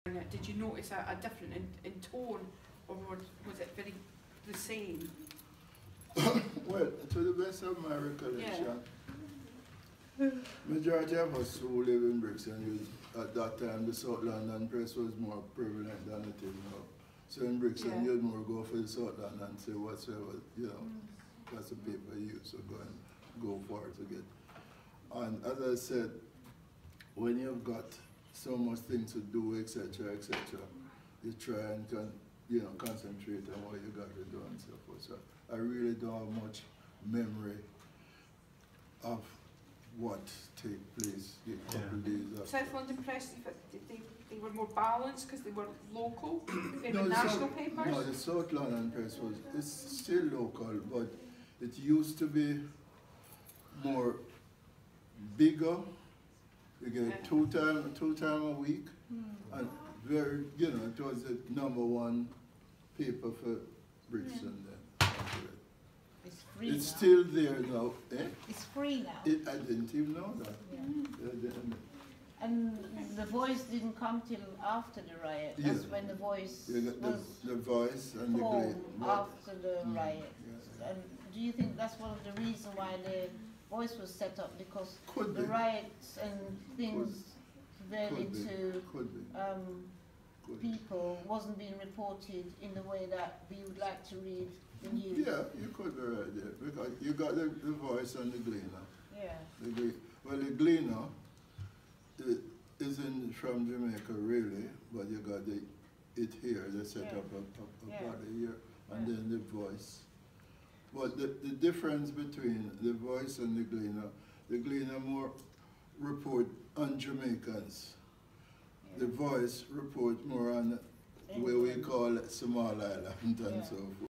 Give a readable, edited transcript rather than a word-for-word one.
Did you notice a difference in tone, or was it very the same? Well, to the best of my recollection, majority of us who live in Brixton, at that time the South London press was more prevalent than it is now. So in Brixton, you'd more go for the South London and say whatsoever, you know, that's the paper you use, so go for it to get. And as I said, when you've got so much things to do, etc., etc., you try and concentrate on what you got to do and so forth. So I really don't have much memory of what take place a couple of days after. South London Press, they were more balanced because they were local, they were national papers? No, the South London Press it's still local, but it used to be more bigger. You get two time a week, and very, it was the #1 paper for Brixton then. It's free It's now. still there now. Eh? It's free now. I didn't even know that. And the Voice didn't come till after the riot. That's when the Voice was the Voice and the formed Gleaner. after the riot. And do you think that's one of the reasons why the Voice was set up? Because Could the be. riots and things related to people wasn't being reported in the way that we would like to read the news. Yeah, you could be right there, because you got the Voice and the Gleaner. Yeah. Well, the Gleaner isn't from Jamaica really, but you got it here. They set up a body here, and then the Voice. But the difference between the Voice and the Gleaner more report on Jamaicans. The Voice report more on where we call Small Island and so forth.